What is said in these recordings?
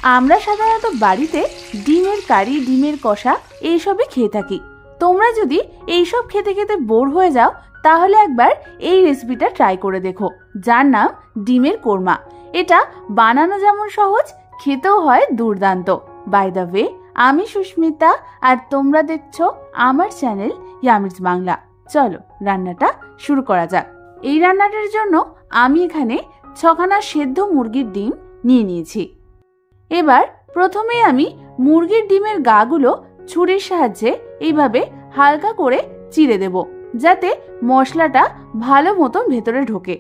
আমরা সাধারণত বাড়িতে ডিমের কারি, ডিমের কষা এইসবই খেয়ে থাকি। তোমরা যদি এইসব খেতে খেতে বোর হয়ে যাও তাহলে একবার এই রেসিপিটা ট্রাই করে দেখো, যার নাম ডিমের কোরমা। এটা বানানো যেমন সহজ, খেতেও হয় দুর্দান্ত। বাই দ্য ওয়ে, আমি সুস্মিতা আর তোমরা দেখছো আমার চ্যানেল ইয়ামিজ বাংলা। চলো রান্নাটা শুরু করা যাক। এই রান্নাটার জন্য আমি এখানে 6খানা সেদ্ধ মুরগির ডিম নিয়ে নিয়েছি। এবার প্রথমে আমি মুরগির ডিমের গাগুলো ছুরির সাহায্যে এইভাবে হালকা করে চিড়ে দেব, যাতে মশলাটা ভালো মতন ভেতরে ঢোকে।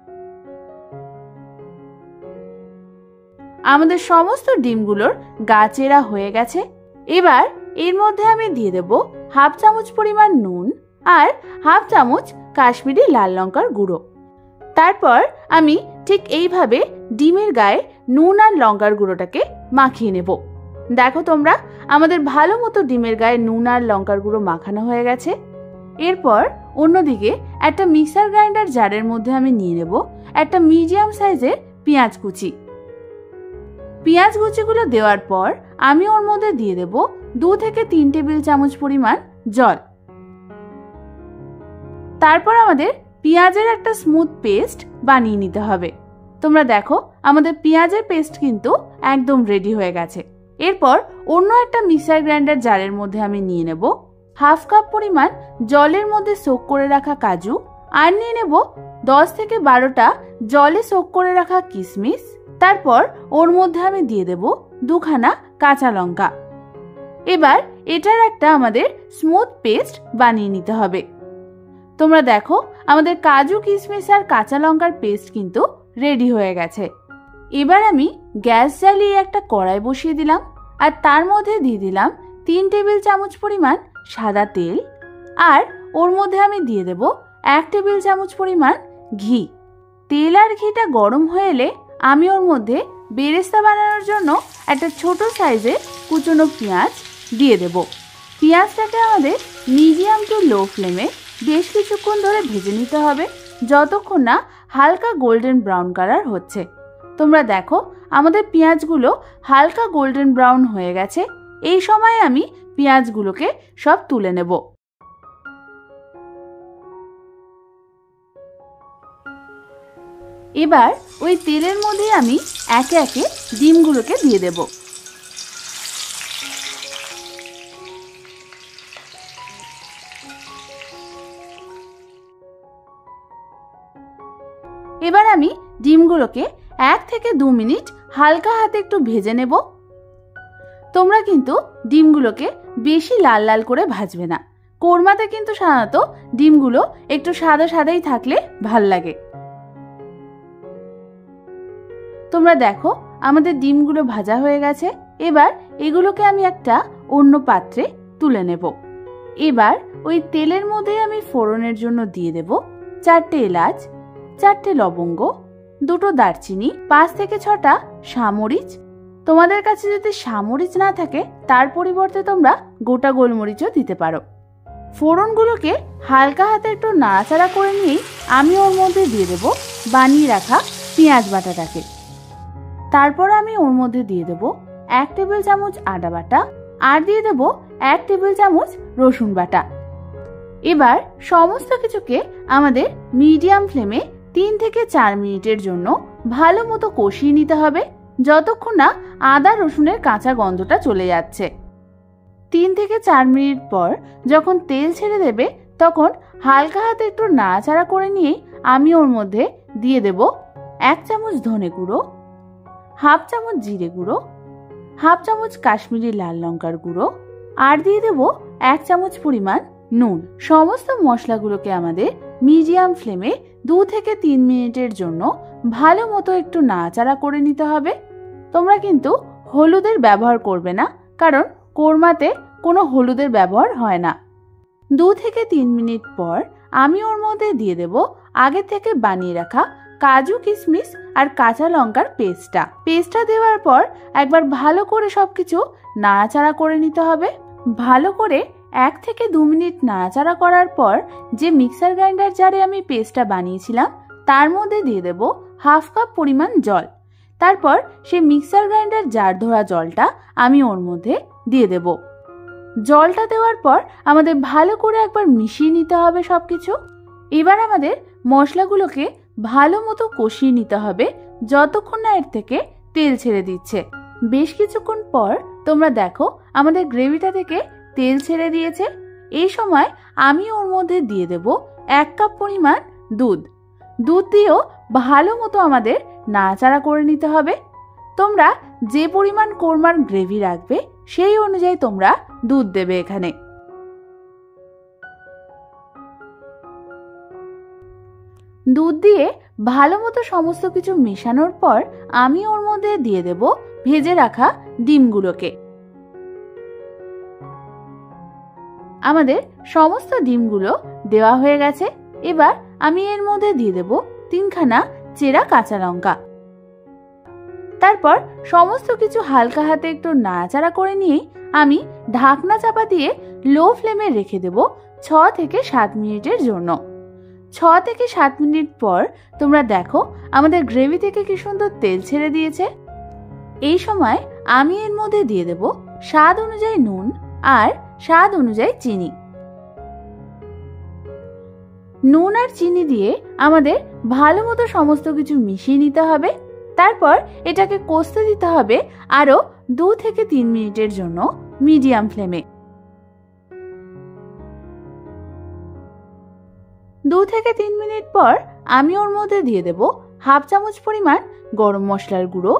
আমাদের সমস্ত ডিমগুলোর গা চেরা হয়ে গেছে। এবার এর মধ্যে আমি দিয়ে দেব হাফ চামচ পরিমাণ নুন আর হাফ চামচ কাশ্মীরি লাল লঙ্কার গুঁড়ো। তারপর আমি ঠিক এইভাবে ডিমের গায়ে নুন আর লঙ্কার গুঁড়োটাকে মাখিয়ে নেব। দেখো তোমরা, আমাদের ভালো মতো ডিমের গায়ে নুন আর লঙ্কার গুঁড়ো মাখানো হয়ে গেছে। এরপর অন্যদিকে একটা মিক্সার গ্রাইন্ডার জারের মধ্যে আমি নিয়ে নেব একটা মিডিয়াম সাইজের পেঁয়াজ কুচি। পেঁয়াজ কুচিগুলো দেওয়ার পর আমি ওর মধ্যে দিয়ে দেব 2 থেকে 3 টেবিল চামচ পরিমাণ জল। তারপর আমাদের পেঁয়াজের একটা স্মুথ পেস্ট বানিয়ে নিতে হবে। তোমরা দেখো, আমাদের পেঁয়াজের পেস্ট কিন্তু একদম রেডি হয়ে গেছে। এরপর অন্য একটা মিক্সার গ্রাইন্ডার জারের মধ্যে আমি নিয়ে নেব হাফ কাপ পরিমাণ জলের মধ্যে সোক করে রাখা কাজু, আর নিয়ে নেব 10 থেকে 12টা জলে সোক করে রাখা কিশমিশ। তারপর ওর মধ্যে আমি দিয়ে দেব 2খানা কাঁচা লঙ্কা। এবার এটার একটা আমাদের স্মুথ পেস্ট বানিয়ে নিতে হবে। তোমরা দেখো, আমাদের কাজু, কিশমিশ আর কাঁচা লঙ্কার পেস্ট কিন্তু রেডি হয়ে গেছে। এবার আমি গ্যাস জ্বালিয়ে একটা কড়াই বসিয়ে দিলাম, আর তার মধ্যে দিয়ে দিলাম 3 টেবিল চামচ পরিমাণ সাদা তেল, আর ওর মধ্যে আমি দিয়ে দেব 1 টেবিল চামচ পরিমাণ ঘি। তেল আর ঘিটা গরম হয়ে এলে আমি ওর মধ্যে বেরেস্তা বানানোর জন্য একটা ছোট সাইজের কুচনো পেঁয়াজ দিয়ে দেব। পেঁয়াজটাকে আমাদের মিডিয়াম টু লো ফ্লেমে বেশ কিছুক্ষণ ধরে ভেজে নিতে হবে, যতক্ষণ না হালকা গোল্ডেন ব্রাউন কালার হচ্ছে। তোমরা দেখো, আমাদের পেঁয়াজগুলো হালকা গোল্ডেন ব্রাউন হয়ে গেছে। এই সময় আমি পেঁয়াজগুলোকে সব তুলে নেব। এবার ওই তেলের মধ্যে আমি একে একে ডিমগুলোকে দিয়ে দেব। এবার আমি ডিমগুলোকে 1 থেকে 2 মিনিট হালকা হাতে একটু ভেজে নেব। তোমরা কিন্তু ডিমগুলোকে বেশি লাল লাল করে ভাজবে না। কোরমাতে কিন্তু সাধারণত ডিমগুলো একটু সাদা সাদাই থাকলে ভাল লাগে। তোমরা দেখো, আমাদের ডিমগুলো ভাজা হয়ে গেছে। এবার এগুলোকে আমি একটা অন্য পাত্রে তুলে নেব। এবার ওই তেলের মধ্যে আমি ফোড়নের জন্য দিয়ে দেব 4টে এলাচ, 4টে লবঙ্গ, 2টো দারচিনি, 5 থেকে 6টা সামরিচ। তোমাদের কাছে যদি সামরিচ না থাকে তার পরিবর্তে তোমরা গোটা গোলমরিচও দিতে পারো। ফোড়নগুলোকে হালকা হাতে একটু নাড়াচাড়া করে নিয়েই আমি ওর মধ্যে দিয়ে দেব বানিয়ে রাখা পেঁয়াজ বাটাটাকে। তারপর আমি ওর মধ্যে দিয়ে দেব 1 টেবিল চামচ আদা বাটা, আর দিয়ে দেব 1 টেবিল চামচ রসুন বাটা। এবার সমস্ত কিছুকে আমাদের মিডিয়াম ফ্লেমে 3 থেকে 4 মিনিটের জন্য ভালো মতো কষিয়ে নিতে হবে, যতক্ষণ না আদা রসুনের কাঁচা গন্ধটা চলে যাচ্ছে। 3 থেকে 4 মিনিট পর যখন তেল ছেড়ে দেবে, তখন হালকা হাতে একটু নাড়াচাড়া করে নিয়েই আমি ওর মধ্যে দিয়ে দেব 1 চামচ ধনে গুঁড়ো, হাফ চামচ জিরে গুঁড়ো, হাফ চামচ কাশ্মীরি লাল লঙ্কার গুঁড়ো, আর দিয়ে দেব 1 চামচ পরিমাণ নুন। সমস্ত মশলাগুলোকে আমাদের মিডিয়াম ফ্লেমে 2 থেকে 3 মিনিটের জন্য ভালো মতো একটু নাড়াচাড়া করে নিতে হবে। তোমরা কিন্তু হলুদের ব্যবহার করবে না, কারণ কোরমাতে কোনো হলুদের ব্যবহার হয় না। 2 থেকে 3 মিনিট পর আমি ওর মধ্যে দিয়ে দেব আগে থেকে বানিয়ে রাখা কাজু, কিশমিশ আর কাঁচা লঙ্কার পেস্টটা দেওয়ার পর একবার ভালো করে সবকিছু নাড়াচাড়া করে নিতে হবে। ভালো করে 1 থেকে 2 মিনিট নাড়াচাড়া করার পর যে মিক্সার গ্রাইন্ডার জারে আমি পেস্টটা বানিয়েছিলাম তার মধ্যে দিয়ে দেব হাফ কাপ পরিমাণ জল। তারপর সেই মিক্সার গ্রাইন্ডার জার ধরা জলটা আমি ওর মধ্যে দিয়ে দেব। জলটা দেওয়ার পর আমাদের ভালো করে একবার মিশিয়ে নিতে হবে সবকিছু। এবার আমাদের মশলাগুলোকে ভালো মতো কষিয়ে নিতে হবে যতক্ষণ না এর থেকে তেল ছেড়ে দিচ্ছে। বেশ কিছুক্ষণ পর তোমরা দেখো আমাদের গ্রেভিটা থেকে তেল ছেড়ে দিয়েছে। এই সময় আমি ওর মধ্যে দিয়ে দেব 1 কাপ পরিমাণ দুধ। দুধ দিয়েও ভালো মতো আমাদের নাড়াচাড়া করে নিতে হবে। তোমরা যে পরিমাণ কোরমার গ্রেভি রাখবে সেই অনুযায়ী তোমরা দুধ দেবে এখানে। দুধ দিয়ে ভালো মতো সমস্ত কিছু মেশানোর পর আমি ওর মধ্যে দিয়ে দেব ভেজে রাখা ডিমগুলোকে। আমাদের সমস্ত ডিমগুলো দেওয়া হয়ে গেছে। এবার আমি এর মধ্যে দিয়ে দেব 3খানা চেরা কাঁচা লঙ্কা। তারপর সমস্ত কিছু হালকা হাতে একটু নাড়াচাড়া করে নিয়ে আমি ঢাকনা চাপা দিয়ে লো ফ্লেমে রেখে দেব 6 থেকে 7 মিনিটের জন্য। 6 থেকে 7 মিনিট পর তোমরা দেখো আমাদের গ্রেভি থেকে কি সুন্দর তেল ছেড়ে দিয়েছে। এই সময় আমি এর মধ্যে দিয়ে দেব স্বাদ অনুযায়ী নুন আর স্বাদ অনুযায়ী চিনি। নুন আর চিনি দিয়ে আমাদের ভালো মতো সমস্ত কিছু মিশিয়ে নিতে হবে। তারপর এটাকে কষতে দিতে হবে আরো 2 থেকে 3 মিনিটের জন্য মিডিয়াম ফ্লেমে। 2 থেকে 3 মিনিট পর আমি ওর মধ্যে দিয়ে দেব হাফ চামচ পরিমাণ গরম মশলার গুঁড়ো,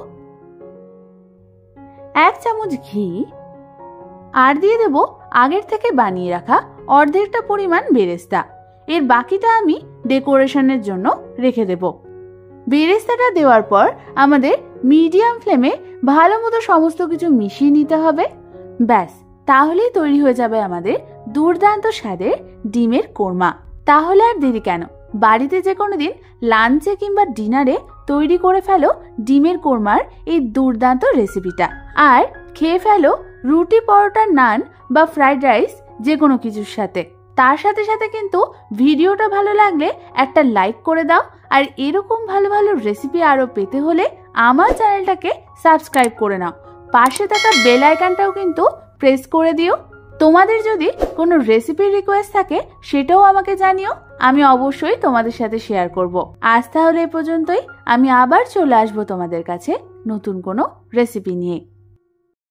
1 চামচ ঘি আর দিয়ে দেব আগের থেকে বানিয়ে রাখা অর্ধেকটা পরিমাণ বেরেস্তা। এর বাকিটা আমি ডেকোরেশনের জন্য রেখে দেব। বেরেস্তাটা দেওয়ার পর আমাদের মিডিয়াম ফ্লেমে ভালো মতো সমস্ত কিছু মিশিয়ে নিতে হবে। ব্যাস, তাহলেই তৈরি হয়ে যাবে আমাদের দুর্দান্ত স্বাদের ডিমের কোরমা। তাহলে আর দেরি কেন, বাড়িতে যে কোনো দিন লাঞ্চে কিংবা ডিনারে তৈরি করে ফেলো ডিমের কোরমার এই দুর্দান্ত রেসিপিটা। আর খেয়ে ফেলো রুটি, পরোটা, নান বা ফ্রাইড রাইস যে কোনো কিছুর সাথে। তার সাথে সাথে কিন্তু ভিডিওটা ভালো লাগলে একটা লাইক করে দাও। আর এরকম ভালো ভালো রেসিপি আরও পেতে হলে আমার চ্যানেলটাকে সাবস্ক্রাইব করে নাও। পাশে থাকা বেল আইকনটাও কিন্তু প্রেস করে দিও। তোমাদের যদি কোনো রেসিপির রিকোয়েস্ট থাকে সেটাও আমাকে জানিও, আমি অবশ্যই তোমাদের সাথে শেয়ার করব। আজ তাহলে এ পর্যন্তই, আমি আবার চলে আসবো তোমাদের কাছে নতুন কোনো রেসিপি নিয়ে।